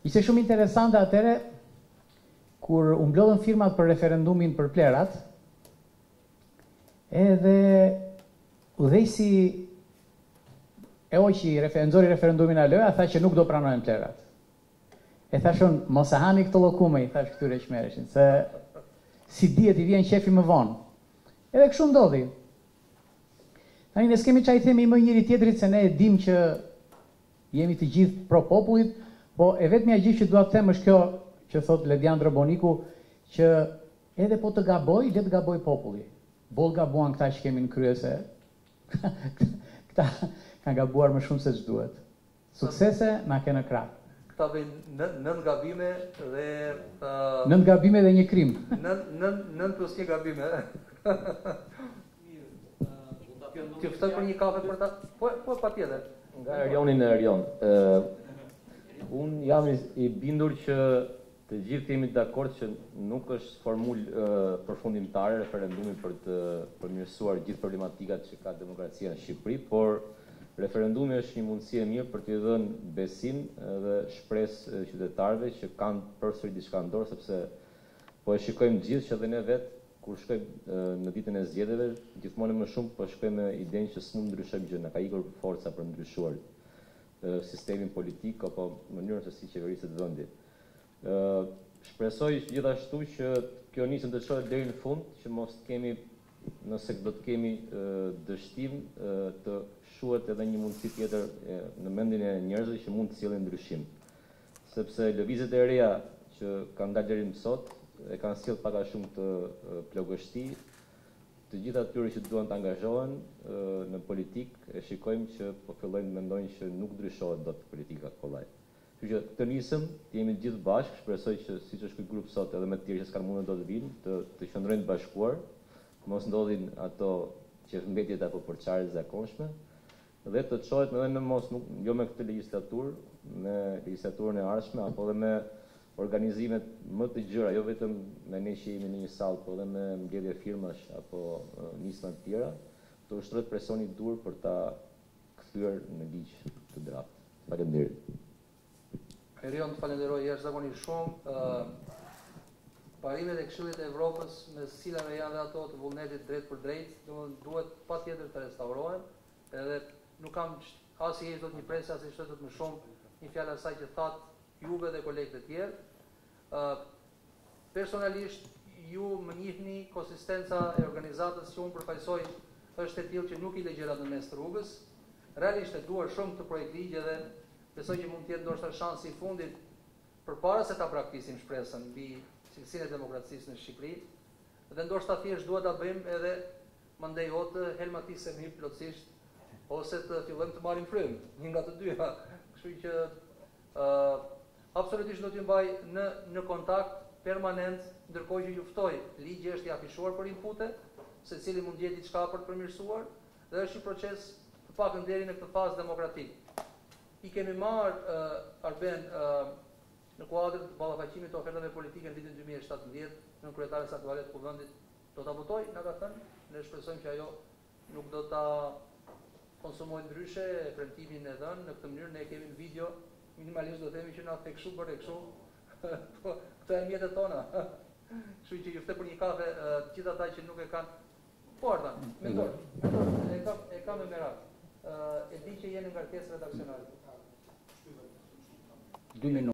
Ishte shumë interesante atëre kur u mblodhën firmat për referendumin për plerat, edhe udhëheqësi e Oqi nxori referendumin aloja, tha që nuk do pranojnë plerat. E thashun, mos e hani këtë llokume, i thash këtyre çmereshin, se si dihet I vjen qefi më vonë. Edhe kështu ndodhi. Tani ne s'kemi çaj themi më njëri tjetrit se ne e dim që jemi të gjithë pro popullit, po e vetmja gjë që dua të them është kjo që thot Lediandro Boniku, që edhe po të gaboj, le të gaboj populli. Boll gabuan këta që kemi në krye se këta kanë gabuar më shumë se ç'duhet. Suksese na ke në krah. Këta vejnë 9 gabime dhe 9 gabime dhe 1 krim. 9 plus 1 gabime. Ti ftoj për një kafe për ta? Po patjetër. Nga Erionin e Erion. Unë jam I bindur që të gjithë jemi dakord që nuk është formulë përfundimtare referendumi për të përmirësuar gjithë problematikat që ka demokracia në Shqipëri, por referendumi është një mundësi e mirë për t'i dhënë besim dhe shpresë qytetarëve që kanë përsëri diçka në dorë, sepse po e shikojmë gjithë që edhe ne vetë kur shkojmë në ditën e zgjedhjeve, gjithmonë më shumë po shkojmë me idenë që s'mund ndryshojmë gjë, na ka ikur forca për ndryshuar sistemin politik apo mënyrën se si qeveriset vendi. Shpresoj gjithashtu që kjo nisëm të çojë deri në fund, që mos të kemi, nëse do të kemi dështim, të shuhet edhe një mundësi tjetër në mendjen e njerëzve që mund të sjellin ndryshim. Sepse lëvizjet e reja që kanë dalë deri më sot e kanë sjellë pak a shumë të plagështi. Të gjithë atyre që duan të angazhohen në politikë e shikojmë që po fillojnë mendojnë që nuk ndryshohet dot politika kollaj. Kështu që të nisëm, të jemi gjithë bashkë, shpresoj që siç është ky grup sot edhe me të tjerë që s'kan mundë do të vinë, të qëndrojnë të bashkuar, mos ndodhin ato qefmbetjet apo përçarjet e zakonshme, dhe të çohet edhe në mos nuk jo me këtë legjislaturë, me legjislaturën e ardhshme apo edhe me organizimet më të gjëra, jo vetëm me ne që jemi në një sallë, por edhe me mbledhje firmash apo nisma të tjera, të ushtrohet presioni I dur për ta kthyer në ligj të draftë. Faleminderit. Erion, të falenderoj jashtëzakonisht shumë. Parimet e Këshillit të Evropës me cilave janë dhe ato të vullnetit drejt për drejt, duhet patjetër të restaurohen, edhe nuk kam as I do të një presë, as I shtetët më shumë një fjalë asaj që thatë juve dhe kolegët e tjerë. Personalisht, ju më njihni konsistenca e organizatës që unë përfaqësoj është e tillë që nuk I legjerat në mes të rrugës. Realisht e duar shumë këtë projekt ligje dhe besoj që mund të jetë ndoshta shansi I fundit përpara se ta praktisim shpresën mbi cilësinë e demokracisë në Shqipëri. Dhe ndoshta thjesht duhet ta bëjmë edhe mandej ose helmatisemi plotësisht ose të fillojmë të marrim frymë, një nga të dyja. Kështu që absolutisht do t'ju mbaj në kontakt permanent, ndërkohë që ju ftoj, ligji është I afishuar për inpute, secili mund të jetë diçka për të përmirësuar, dhe është një proces të pakën deri në këtë fazë demokratik. I kemi marrë Arben në kuadër të ballafaqimit të ofertave politike në vitin 2017, në kryetares aktuale të kuvendit do ta votoj, na ka thënë, ne shpresojmë që ajo nuk do ta konsumojë ndryshe premtimin e dhënë në këtë mënyrë, ne kemi në video minimalisht do themi që na tek kështu bërë kështu. Këto janë mjetet tona. Kështu që ju ftoj për një kafe të gjithë ata që nuk e kanë. Po ardhan, me dorë. E kam me merak. E di që jeni nga kërkesë redaksionale. 2 minuta.